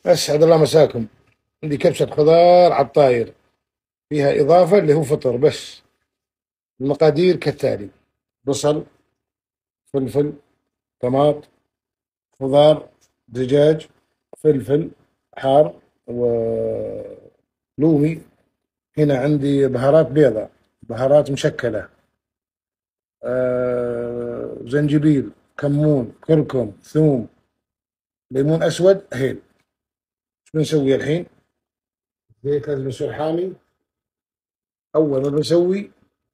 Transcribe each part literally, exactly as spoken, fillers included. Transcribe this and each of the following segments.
أسعد الله مساكم. عندي كبسة خضار على الطاير، فيها إضافة اللي هو فطر بس. المقادير كالتالي: بصل، فلفل، طماط، خضار، دجاج، فلفل حار ولومي. هنا عندي بهارات بيضاء، بهارات مشكلة، آه، زنجبيل، كمون، كركم، ثوم، ليمون أسود، هيل. شو بنسوي الحين؟ زيت لازم يصير حامي. أول ما بنسوي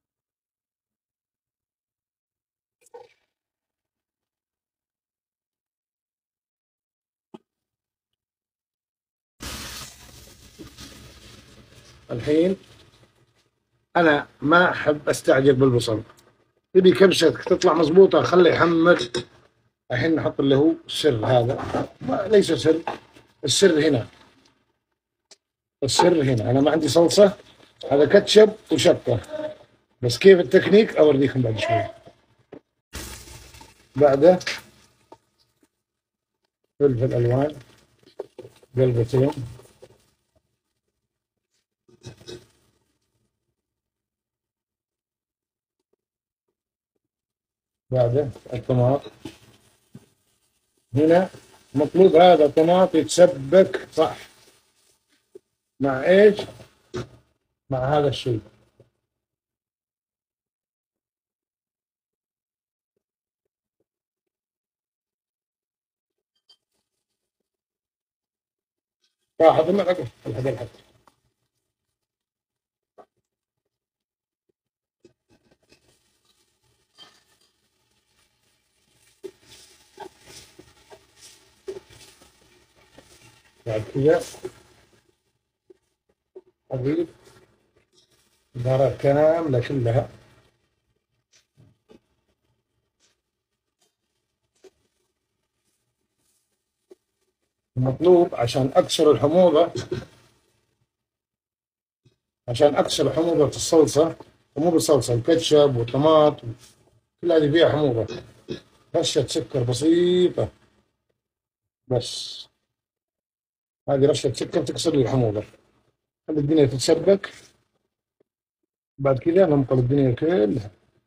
الحين، انا ما احب استعجل بالبصل. تبي كبستك تطلع مضبوطه خليه يحمر. الحين نحط اللي هو السر هذا، ما ليس سر، السر هنا. السر هنا انا ما عندي صلصه، هذا كاتشب وشطه. بس كيف التكنيك اوريكم بعد شوي. بعده فلفل الوان قلبتين، بعده الطماط. هنا مطلوب هذا الطماط يتسبك صح. مع ايش؟ مع هذا الشيء. راحت الملعقه الحق الحق. بعد كذا اضيف البهارات كامله كلها. المطلوب عشان اكسر الحموضه، عشان اكسر حموضه الصلصه، ومو بالصلصه، الكاتشب والطماط كل هذه فيها حموضه. رشه سكر بسيطه بس، هذه رشه سكر تكسر لي الحموضه. خلي الدنيا تتسبك. بعد كذا ننقل الدنيا كلها.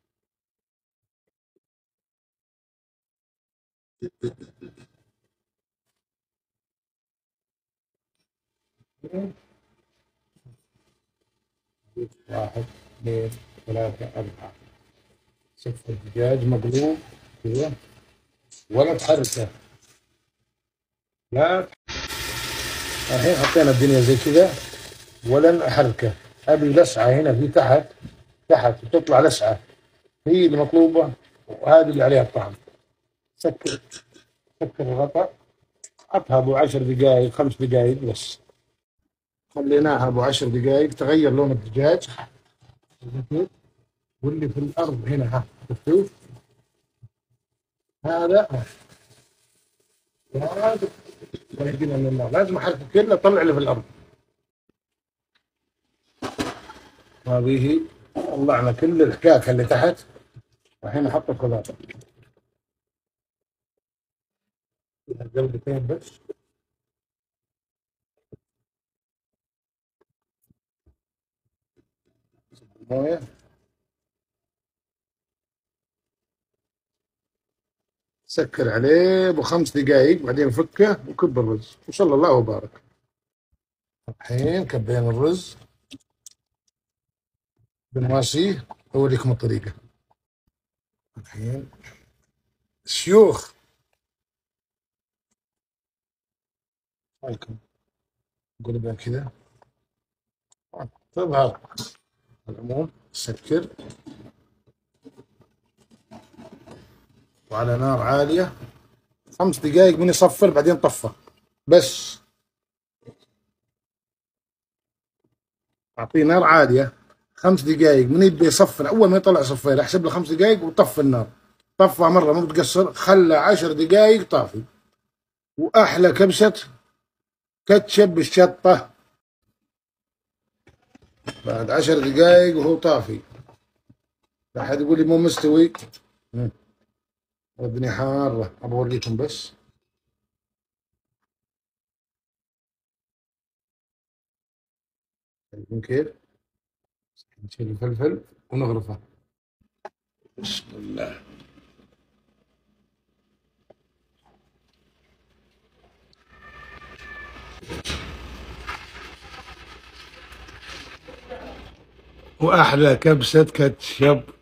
واحد، اثنين، ثلاثة، أربعة. صف الدجاج مقلوب كذا، ولا تحركه. لا، الحين حطينا الدنيا زي كذا ولن أحركه. أبي لسعة هنا في تحت، تحت وتطلع لسعة، هي المطلوبة، وهذه اللي عليها الطعم. سكر، سكر الغطاء. حطها ابو عشر دقائق، خمس دقائق بس. خليناها ابو عشر دقائق تغير لون الدجاج. واللي في الارض هنا، ها شفتوا هذا؟ هذا ويهدينا من النار، لازم احرك كله طلع اللي في الارض. هذه طلعنا كل الحكاكه اللي تحت. الحين احط الخضار. قلبتين بس. مويه. سكر عليه بخمس دقائق، بعدين فكه وكب الرز وصلى الله وبارك. الحين كبينا الرز بنواسيه. اوريكم الطريقه. الحين شيوخ عليكم، قلبها كذا تظهر. العموم سكر وعلى نار عالية خمس دقائق من يصفر، بعدين طفى بس. أعطيه نار عالية خمس دقائق من يبدأ يصفر. أول ما يطلع صفير أحسب له خمس دقائق وطفي النار. طفى مرة مو بتقصر، خلى عشر دقائق طافي. وأحلى كبسة كاتشب بالشطة بعد عشر دقائق وهو طافي. لا أحد يقول لي مو مستوي. الدنيا حارة، أبغى أوريكم بس. شايفين كيف؟ نشيل الفلفل ونغرفه. بسم الله. واحلى كبسه كاتشب